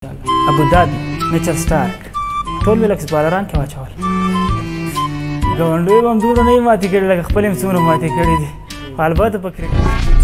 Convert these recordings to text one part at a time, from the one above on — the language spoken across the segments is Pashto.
ابوظبي میچل سټارک ټول مې لکه بالران کې واچول ګاونډیو به هم دومره نه یې ماتې کړي لکه خپل یې څومره ماتې کړي دي خو البته په کرکټ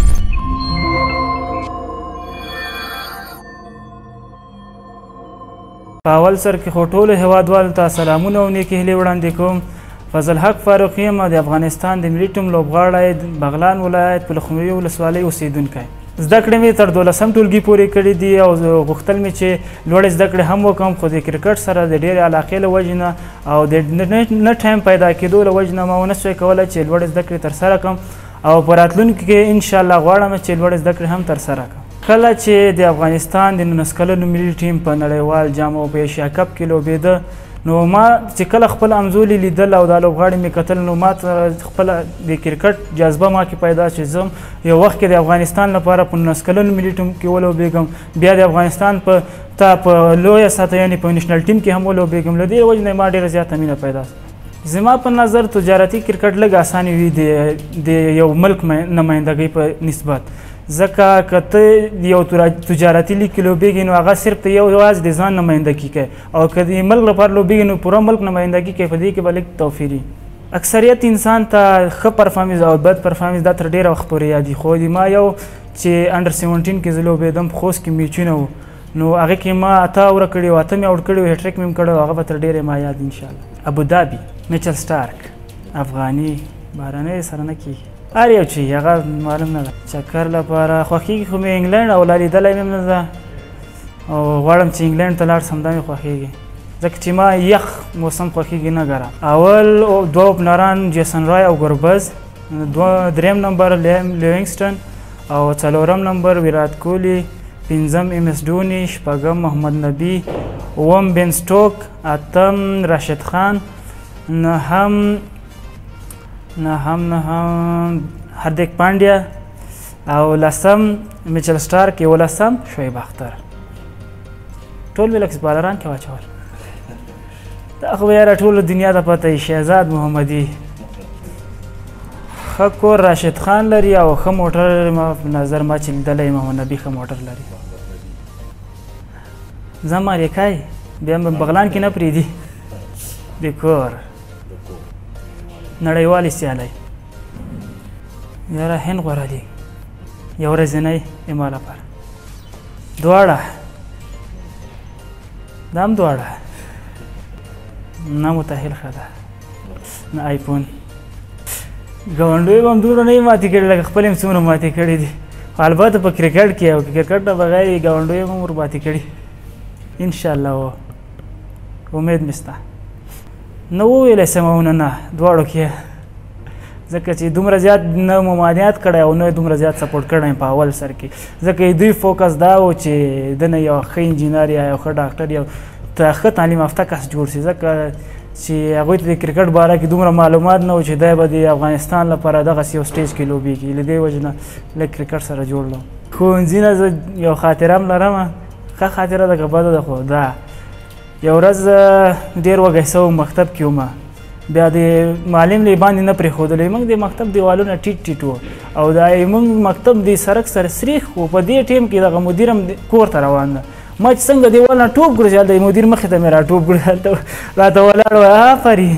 په اول سر کې خو ټولو هیوادوالو ته سلامونه او نیکې هیلې وړاندې کوم فضل حق فاروقي یم د افغانستان د ملي ټیم لوبغاړی بغلان ولایت پلخمري ولسوالۍ اوسېدونکی زده کړې مې تر 12 ټولګي پورې کړي دي او غوښتل مې چې لوړې زده کړې هم وکړم خو د کرکټ سره د ډېرې علاقې له وجې نه او د نه ټایم پیدا کېدو له وجې نه ما ونه سوی کولی چې لوړې زده کړې ترسره کړم او په راتلونکي کې انشاءالله غواړم چې لوړې زده کړې هم ترسره کړم کله چې د افغانستان د 19 کلنو ملي ټیم په نړیوال جام او په ایشیا کپ کې لوبېده نو ما چې کله خپل امزولي لیدل او دا لوبغاړي مې کتل نو ما خپله د کرکټ جذبه ما کې پیدا چې زه یو وخت کې د افغانستان لپاره په 19 کلنو ملي ټیم کې ولوبېږم بیا د افغانستان په لویه سطح یعنې په نیشنل ټیم کې هم ولوبېږم له دې وجې نه ما ډېره زیاته مینه پیدا زما په نظر تجارتي کرکټ لږ اسانې وي د یو ملک نمایندګۍ په نسبت ځکه که ته یو تجارتي لیګ کې لوبېږې نو هغه صرف ته یوازې د ځان نمایندګي کوي او که د ملک لپاره لوبېږې نو پوره ملک نمایندګي کوي په دې کې به لږ توفیر وي اکثریت انسان ته ښه پرفارمنس او بد پرفارمنس دا تر ډېره وخت پورې یادي خو د ما یو چې انډر 17 کې زه لوبېدم په خوست کې میچونه وو نو هغې کې ما 8 اوره کړي وو 8 مې اوټ کړي وو هیټریک مې هم کړی وو هغه به تر ډېرې ما یاد انشاءالله ابوظبي میچل سټارک افغاني بهرنی سره نه کېږي هر یو چې هغه معلوم نه ده چکر لپاره خوښېږي خو مې انګلینډ او لا لیدلی مې هم نه ده او غواړم چې انګلینډ ته لاړ سم دا مې خوښېږي ځکه چې ما یخ موسم خوښېږي نه ګرم اول دوه اوپنران جیسن رای او ګربز دریم نمبر لیوینګسټن او څلورم نمبر ویرات کوهلي پنځم ایم اس ډوني شپږم محمد نبي اووم بن سټوک اتم راشد خان نهم هاردیک پانډیا او لسم میچل سټارک یولسم شعیب اختر ټول مې لکه بالران کې واچول دا خو یاره ټولو دنیا ته پته وي شهزاد محمدي ښه کور راشد خان لري او ښه موټر په نظر ما چې لیدلی محمد نبي ښه موټر لري زه امریکای بیا هم بغلان کې نه پرېږدي د کور نړیوالې سیالۍ یاره هند غوره دي یو ورځنی ما لپاره دواړه دا هم دواړه نه متحل ښه ده نه آیفون ګاونډیو به هم دومره نه یې ماتې کړي لکه خپل یې څومره ماتې کړي دي خو البته په کرکټ کې او کرکټ نه بغیر یې ګاونډیو هم ور ماتې کړي انشاءالله و امید مې شته نه وویلی سم او نه دواړو کې ځکه چې دومره زیات نه ممانعت کړی او نه دومره زیات سپورټ کړی په اول سر کې ځکه دوی فوکس دا و چې د نه یو ښه انجینر یا یو ښه ډاکټر یا ښه تعلیم یافته کس جوړ شي ځکه چې هغوی ته د کرکټ باره کې دومره معلومات نه و چې دی به د افغانستان لپاره دغسې یو سټیج کې لوبېږي له دې وجې نه لږ کرکټ سره جوړ لم ښوونځي نه زه یو خاطره هم لرم ښه خاطره ده که بده ده خو دا یو ورځ ډېر وږی سوی مکتب کې وم بیا د معلم لی باندې نه پرېښودلی موږ د مکتب دیوالونه ټیټ ټیټ وو او دا موږ مکتب د سړک سره سریښ و په دې ټیم کې دغه مدیر هم کور ته روان ده ما چې څنګه دیوال نه ټوپ کړو چې هلته مدیر مخې ته مې را ټوپ کړو هلته راته ولاړ وی آفرین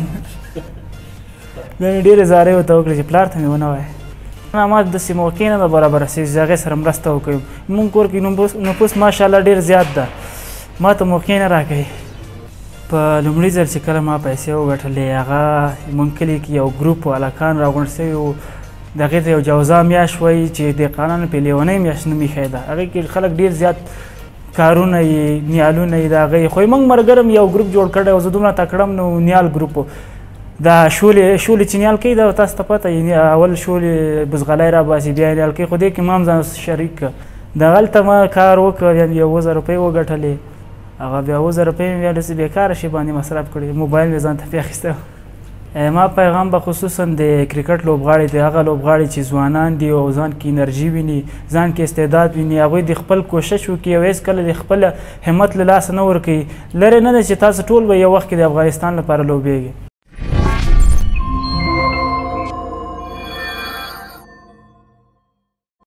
بیا مې ډېرې زارۍ ورته وکړې چې پلار ته مې ونه وایه ما داسې موقع نه ده برابره چې هغې سره مرسته وکړو موږ کور کې نفوس ماشاءالله ډېر زیات ده ما ته موقع نه راکوي په لومړي ځل چې کله ما پیسې وګټلې هغه موږ کلي کې یو ګروپ هلکان راغونډ سوي وو د هغې ته یو جوزا میاشت وایي چې دهقانانو پې لیونۍ میاشت نوم ایښی ده هغې کې خلک ډېر زیات کارونه یې نیالونه یې د هغې خو موږ ملګرم یو ګروپ جوړ کړی و زه دومره تکړه نو نیال ګروپ و دا شولې چې نیال کوي دا تاسو ته پته اول شولې بزغلی راباسي بیا یې نیال کوي خو دې کې ما هم ځان شریک کړه دغلته ما کار وکړ یو 2000 روپۍ وګټلې هغه بیا 2000 روپۍ مې بیا داسې بېکاره شي باندې مصرف کړي موبایل مې ځان ته پې اخیستی ما پیغام به خصوصا د کرکټ لوبغاړي د هغه لوبغاړي چې ځوانان دي او ځان کې انرژي ویني ځان کې استعداد ویني هغوی د خپل کوشش وکړي او هېڅکله د خپل همت له لاسه نه ورکوي لرې نه ده چې تاسو ټول به یو وخت کې د افغانستان لپاره لوبېږي